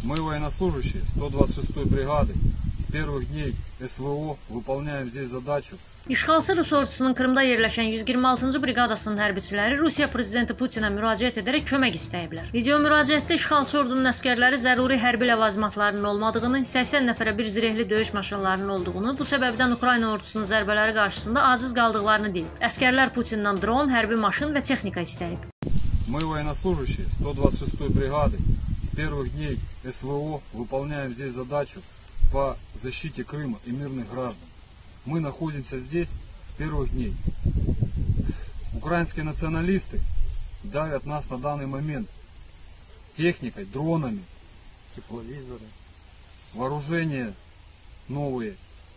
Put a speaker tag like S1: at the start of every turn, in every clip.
S1: Мы, военнослужащие 126-й бригады, с первых дней СВО выполняем здесь задачу.
S2: İşğalçı Rus ordusunun Krımda yerləşən 126-cı briqadasının hərbiçiləri Rusiya prezidenti Putinə müraciət edərək kömək istəyiblər. Video müraciətdə işğalçı ordunun əsgərləri zəruri hərbi ləvazimatlarının olmadığını, 80 nəfərə bir zirehli döyüş maşınlarının olduğunu, bu səbəbdən Ukrayna ordusunun zərbələri qarşısında aciz qaldıqlarını deyib. Əsgərlər Putindən dron, hərbi maşın və texnika istəyib.
S1: Мы, военнослужащие 126-й бригады, с первых дней СВО выполняем здесь задачу по защите Крыма и мирных граждан. Мы находимся здесь с первых дней. Украинские националисты давят нас на данный момент техникой, дронами,
S3: тепловизоры,
S1: вооружение новые.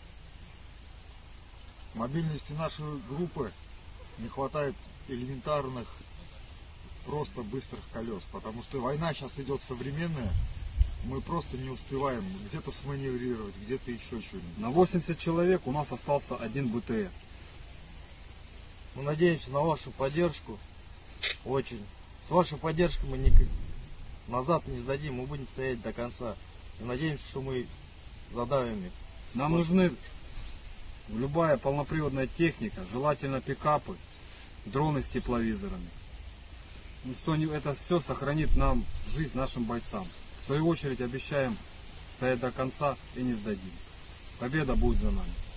S3: Мобильности нашей группы не хватает элементарных, просто быстрых колес, потому что война сейчас идет современная, мы просто не успеваем где-то сманеврировать, где-то еще что-нибудь.
S1: На 80 человек у нас остался один БТР.
S3: Мы надеемся на вашу поддержку, очень. С вашей поддержкой мы назад не сдадим, мы будем стоять до конца. И надеемся, что мы задавим их.
S1: Нам нужны любая полноприводная техника, желательно пикапы, дроны с тепловизорами. Ну, что это все сохранит нам жизнь нашим бойцам. В свою очередь обещаем стоять до конца и не сдадим. Победа будет за нами.